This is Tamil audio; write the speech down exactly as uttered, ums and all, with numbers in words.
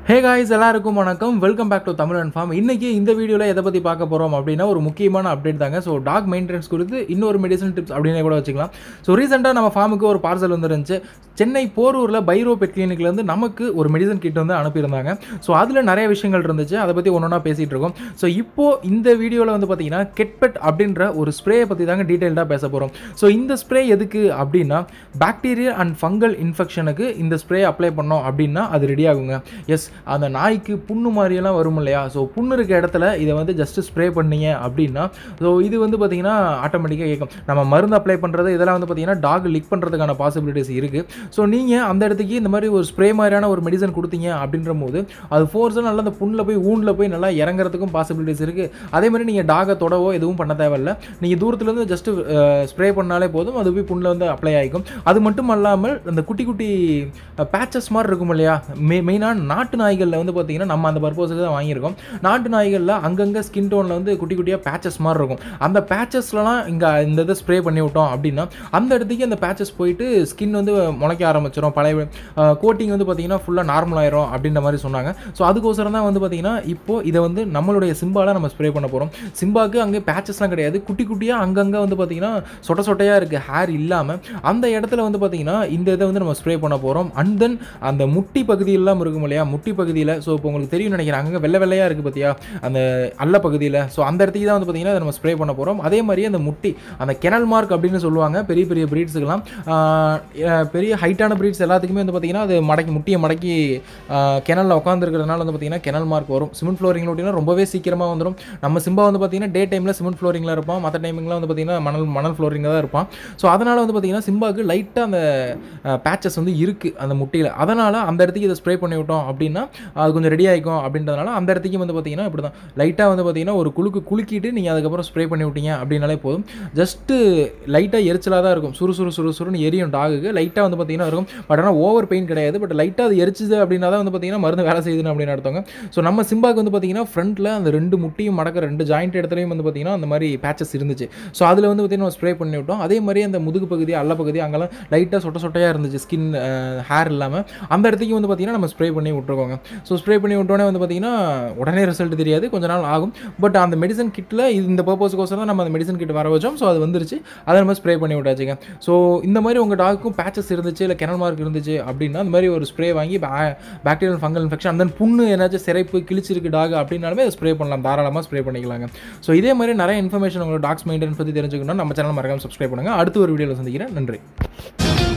Hey guys, எல்லாருக்கும் வணக்கம். Welcome back to Tamil and farm. இன்னைக்கு இந்த வீடியோல எதை பத்தி பார்க்க போறோம் அப்படின்னா ஒரு முக்கியமான அப்டேட் தாங்க. ஸோ டாக் மெயின்டெனன்ஸ் குறித்து இன்னொரு மெடிசன் டிப்ஸ் அப்படின்னு கூட வச்சுக்கலாம். ஸோ ரீசெண்டாக நம்ம ஃபார்முக்கு ஒரு பார்சல் வந்துருந்துச்சு. சென்னை போரூரில் பைரோ பெட் கிளினிக்லேருந்து நமக்கு ஒரு மெடிசன் கிட் வந்து அனுப்பியிருந்தாங்க. ஸோ அதில் நிறைய விஷயங்கள் இருந்துச்சு. அதை பற்றி ஒன்று ஒன்றா பேசிகிட்டு இருக்கோம். ஸோ இப்போது இந்த வீடியோவில் வந்து பார்த்தீங்கன்னா கெட்பெட் அப்படின்ற ஒரு ஸ்ப்ரேயை பற்றி தாங்க டீட்டெயில்டாக பேச போகிறோம். ஸோ இந்த ஸ்ப்ரே எதுக்கு அப்படின்னா பாக்டீரியா அண்ட் ஃபங்கல் இன்ஃபெக்ஷனுக்கு இந்த ஸ்ப்ரே அப்ளை பண்ணோம் அப்படின்னா அது ரெடி ஆகுங்க. எஸ், அந்த நாய்க்கு புண்ணு மாதிரியெல்லாம் வரும் இல்லையா? ஸோ புண்ணு இருக்க இடத்துல இதை வந்து ஜஸ்ட்டு ஸ்ப்ரே பண்ணிங்க அப்படின்னா ஸோ இது வந்து பார்த்தீங்கன்னா ஆட்டோமேட்டிக்காக கேட்கும். நம்ம மருந்து அப்ளை பண்ணுறது இதெல்லாம் வந்து பார்த்தீங்கன்னா டாக் லிக் பண்ணுறதுக்கான பாசிபிலிட்டிஸ் இருக்குது. ஸோ நீங்கள் அந்த இடத்துக்கு இந்த மாதிரி ஒரு ஸ்ப்ரே மாதிரியான ஒரு மெடிசன் கொடுத்தீங்க அப்படின்ற போது அது ஃபோர்ஸாக நல்லா அந்த புண்ணில் போய் ஊண்டில் போய் நல்லா இறங்குறதுக்கும் பாசிபிலிட்டிஸ் இருக்குது. அதே மாதிரி நீங்கள் டாகை தொடவோ எதுவும் பண்ண தேவையில்லை. நீங்கள் தூரத்துலேருந்து ஜஸ்ட்டு ஸ்ப்ரே பண்ணாலே போதும், அது போய் புண்ணில் வந்து அப்ளை ஆகிக்கும். அது மட்டும் அல்லாமல் அந்த குட்டி குட்டி பேச்சஸ் மாதிரி இருக்கும் இல்லையா? மெ மெயினாக நாட்டு நாய்களில் வந்து பார்த்தீங்கன்னா நம்ம அந்த பர்பஸுக்கு தான் வாங்கியிருக்கோம். நாட்டு நாய்களில் அங்கங்கே ஸ்கின் டோனில் வந்து குட்டி குட்டியாக பேச்சஸ் மாதிரி இருக்கும். அந்த பேச்சஸ்லாம் இங்கே இந்த இதை ஸ்ப்ரே பண்ணி விட்டோம் அப்படின்னா அந்த இடத்துக்கு அந்த பேச்சஸ் போயிட்டு ஸ்கின் வந்து முளைக்க ஆரம்பிச்சிடும். பழைய கோட்டிங் வந்து பார்த்தீங்கன்னா ஃபுல்லாக நார்மல் ஆயிரும் அப்படின்ற மாதிரி சொன்னாங்க. ஸோ அதுக்கோசரம் தான் வந்து பார்த்தீங்கன்னா இப்போது இதை வந்து நம்மளுடைய சிம்பாவில் நம்ம ஸ்ப்ரே பண்ண போகிறோம். சிம்பாவுக்கு அங்கே பேச்சஸ்லாம் கிடையாது, குட்டி குட்டியாக அங்கங்கே வந்து பார்த்தீங்கன்னா சொட்ட சொட்டையாக இருக்குது, ஹேர் இல்லாமல். அந்த இடத்துல வந்து பார்த்தீங்கன்னா இந்த இதை வந்து நம்ம ஸ்ப்ரே பண்ண போகிறோம். அண்ட் தென் அந்த முட்டி பகுதியெல்லாம் இருக்கும் இல்லையா? முட்டி பகுதியில் ஸோ இப்போ உங்களுக்கு தெரியும் நினைக்கிறேன், அங்கே வெள்ளை வெள்ளையாக இருக்குது பார்த்தியா அந்த அல்ல பகுதியில். ஸோ அந்த இடத்துக்கு தான் வந்து பார்த்திங்கன்னா அதை நம்ம ஸ்ப்ரே பண்ண போகிறோம். அதே மாதிரி அந்த முட்டி அந்த கெனல் மார்க் அப்படின்னு சொல்லுவாங்க பெரிய பெரிய ப்ரீட்ஸுக்கெல்லாம். பெரிய ஹைட்டான ப்ரீட்ஸ் எல்லாத்துக்குமே வந்து பார்த்திங்கன்னா அது மடக்கி முட்டியை மடக்கி கெனலில் உட்காந்துருக்கிறதுனால வந்து பார்த்திங்கன்னா கெனல் மார்க் வரும். சிமெண்ட் ஃப்ளோரிங்கில் ஓட்டினா ரொம்பவே சீக்கிரமாக வந்துடும். நம்ம சிம்பா வந்து பார்த்திங்கன்னா டே டைமில் சிமெண்ட் ஃப்ளோரிங்கில் இருப்பான், மற்ற டைமிங்லாம் வந்து பார்த்திங்கன்னா மணல் மணல் ஃப்ளோரிங்கில் தான் இருப்பான். ஸோ அதனால் வந்து பார்த்திங்கன்னா சிம்பாவுக்கு லைட்டாக அந்த பேச்சஸ் வந்து இருக்குது அந்த முட்டியில். அதனால் அந்த இடத்துக்கு இதை ஸ்ப்ரே பண்ணி விட்டோம் அப்படின்னா அது கொஞ்சம் ரெடி ஆகிக்கும் அப்படின்றதுனால அந்த இடத்துக்கு வந்து பார்த்தீங்கன்னா இப்படி தான் லைட்டாக வந்து பார்த்தீங்கன்னா ஒரு குலுக்கு குலுக்கிட்டு நீங்கள் அதுக்கப்புறம் ஸ்ப்ரே பண்ணி விட்டீங்க அப்படின்னாலே போதும். ஜஸ்ட்டு லைட்டாக எரிச்சலாக தான் இருக்கும், சுறு சுறு சுறு சுருன்னு எரியும் டாகுக்கு. லைட்டாக வந்து பார்த்தீங்கன்னா இருக்கும், பட் ஆனால் ஓவர் பெயின் கிடையாது. பட் லைட்டாக அது எரிச்சுது அப்படின்னா தான் வந்து பார்த்தீங்கன்னா மருந்து வேலை செய்யுதுன்னு அப்படின்னு அர்த்தங்க. ஸோ நம்ம சிம்பாவுக்கு வந்து பார்த்தீங்கன்னா ஃப்ரண்ட்டில் அந்த ரெண்டு முட்டியும் மடக்க ரெண்டு ஜாயிண்ட் இடத்துலையும் வந்து பார்த்தீங்கன்னா அந்த மாதிரி பேச்சஸ் இருந்துச்சு. ஸோ அதில் வந்து பார்த்தீங்கன்னா ஸ்ப்ரே பண்ணி விட்டோம். அதே மாதிரி அந்த முதுகு பகுதி அல்ல பகுதி அங்கெல்லாம் லைட்டாக சொட்ட சொட்டையாக இருந்துச்சு, ஸ்கின் ஹேர் இல்லாமல். அந்த இடத்துக்கு வந்து பார்த்தீங்கன்னா நம்ம ஸ்ப்ரே பண்ணி விட்டுருக்கோங்க. ஸோ ஸ்ப்ரே பண்ணி விட்டோன்னே வந்து பார்த்தீங்கன்னா உடனே ரிசல்ட் தெரியாது, கொஞ்ச நாள் ஆகும். பட் அந்த மெடிசன் கிட்டில் இந்த பர்பஸ்க்கோசரம் தான் நம்ம அந்த மெடிசன் கிட் வர வச்சோம். ஸோ அது வந்துருச்சு, அதை நம்ம ஸ்ப்ரே பண்ணி விட்டாச்சுங்க. ஸோ இந்த மாதிரி உங்கள் டாக்குக்கும் பேச்சஸ் இருந்துச்சு இல்லை கெனல் மார்க் இருந்துச்சு அப்படின்னா அந்த மாதிரி ஒரு ஸ்ப்ரே வாங்கி பாக்டீரியல் ஃபங்கல் இன்ஃபெக்ஷன் அந்த புண்ணு ஏதாச்சும் சிறைப்பு கிழிச்சிருக்கு டாக் அப்படின்னாலுமே அதை ஸ்ப்ரே பண்ணலாம், தாராளமாக ஸ்ப்ரே பண்ணிக்கலாங்க. ஸோ இதே மாதிரி நிறைய இன்ஃபர்மேஷன் உங்களோட டாக்ஸ் மெயின்டெனன்ஸ் பற்றி தெரிஞ்சுக்கணும்னா நம்ம சேனல் மறக்காம சப்ஸ்கிரைப் பண்ணுங்கள். அடுத்த ஒரு வீடியோவில் சந்திக்கிறேன். நன்றி.